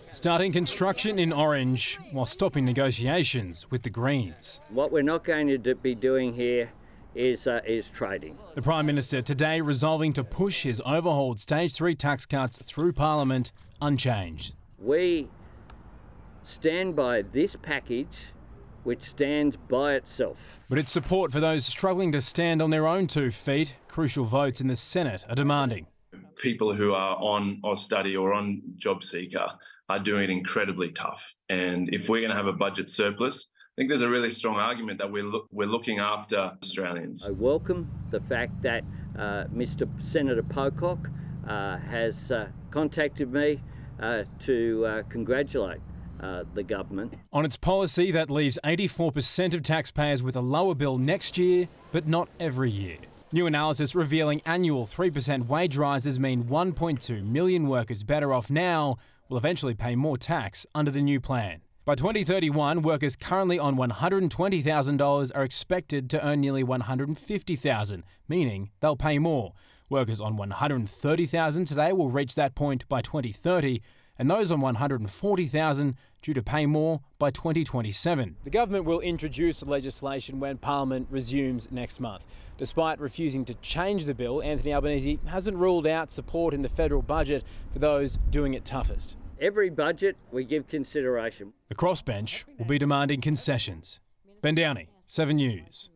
Starting construction in Orange while stopping negotiations with the Greens. What we're not going to be doing here is trading. The Prime Minister today resolving to push his overhauled Stage 3 tax cuts through Parliament unchanged. We stand by this package, which stands by itself. But its support for those struggling to stand on their own 2 feet, crucial votes in the Senate are demanding. People who are on Austudy or on Job Seeker are doing it incredibly tough. And if we're going to have a budget surplus, I think there's a really strong argument that we're looking after Australians. I welcome the fact that Mr. Senator Pocock has contacted me to congratulate the government on its policy that leaves 84% of taxpayers with a lower bill next year, but not every year. New analysis revealing annual 3% wage rises mean 1.2 million workers better off now will eventually pay more tax under the new plan. By 2031, workers currently on $120,000 are expected to earn nearly $150,000, meaning they'll pay more. Workers on $130,000 today will reach that point by 2030, and those on $140,000 due to pay more by 2027. The government will introduce legislation when Parliament resumes next month. Despite refusing to change the bill, Anthony Albanese hasn't ruled out support in the federal budget for those doing it toughest. Every budget we give consideration. The crossbench will be demanding concessions. Ben Downey, 7 News.